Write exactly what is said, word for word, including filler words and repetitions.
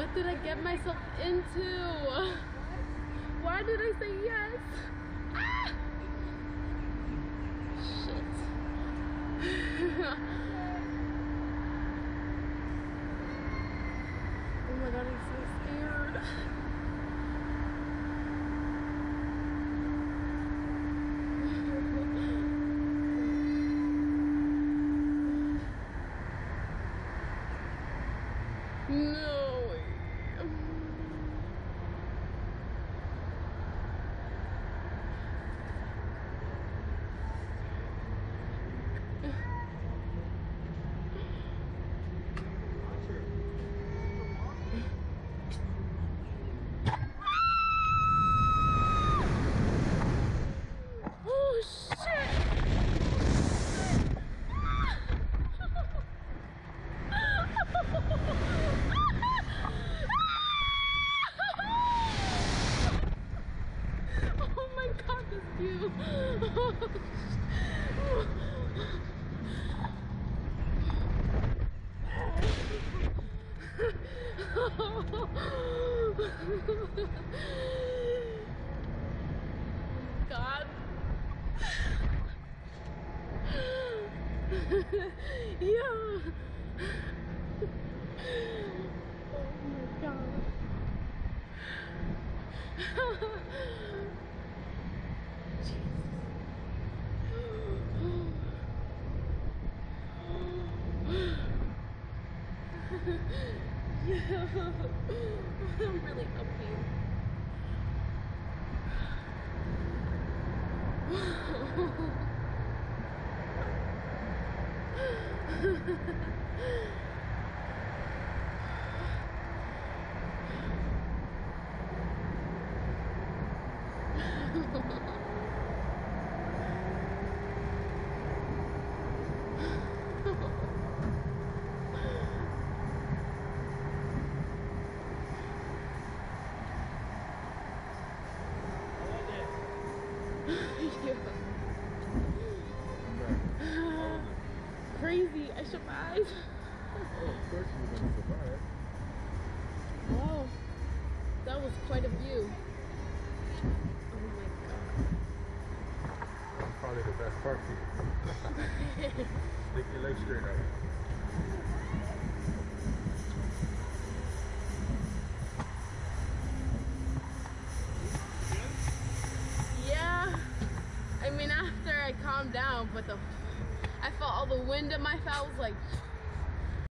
What did I get myself into? Why did I say yes? Ah! Shit. Oh my god, I'm so scared. No way. Oh shit. Oh my god, this view. God. Yeah. Oh my god. Yeah. I'm really up here. Crazy, I survived. Oh, of course you were going to survive. Wow, that was quite a view. Oh my god. That's probably the best part for you. Stick your legs straight out. Yeah, I mean after I calmed down, but the I felt all the wind in my face. I was like